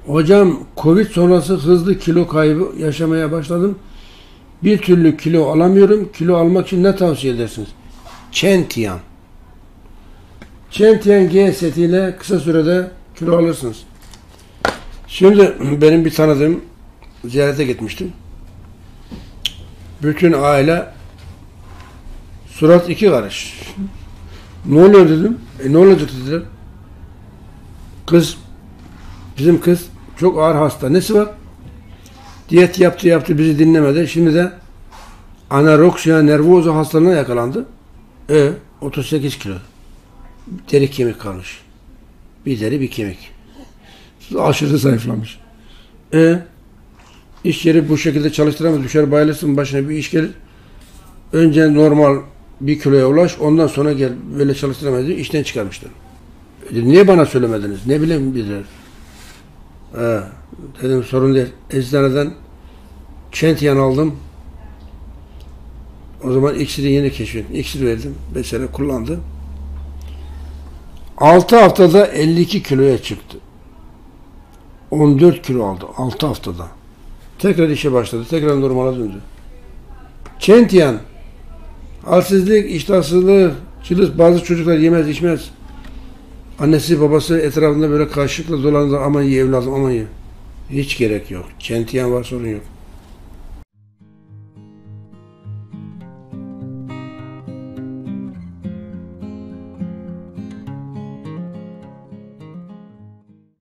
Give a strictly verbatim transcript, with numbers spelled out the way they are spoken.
Hocam Covid sonrası hızlı kilo kaybı yaşamaya başladım. Bir türlü kilo alamıyorum. Kilo almak için ne tavsiye edersiniz? Çentiyan. Çentiyan G setiyle kısa sürede kilo alırsınız. Şimdi benim bir tanıdığım ziyarete gitmiştim. Bütün aile surat iki karış. Ne oluyor dedim. E ne olacak dediler. Kız, bizim kız çok ağır hasta. Nesi var? Diyet yaptı yaptı bizi dinlemedi. Şimdi de anoreksiya nervosa hastalığına yakalandı. E otuz sekiz kilo. Deri kemik kalmış. Bir deri bir kemik. Aşırı zayıflamış. E iş yeri bu şekilde çalıştıramaz. Düşer bayılırsın, başına bir iş gelir. Önce normal bir kiloya ulaş, ondan sonra gel. Böyle çalıştıramaz diye işten çıkarmışlar. E, niye bana söylemediniz? Ne bileyim dediler. E, dedim sorun değil. Eczaneden Çentiyan aldım. O zaman iksiri yeni keşfettim. İksir verdim. beş sene kullandı. altı haftada elli iki kiloya çıktı. on dört kilo aldı. altı haftada. Tekrar işe başladı. Tekrar normala döndü. Çentiyan. Halsizlik, iştahsızlık, cılız, bazı çocuklar yemez, içmez. Annesi, babası etrafında böyle kaşıkla dolanır. Aman ye evladım, aman ye. Hiç gerek yok. Çentiyan var, sorun yok.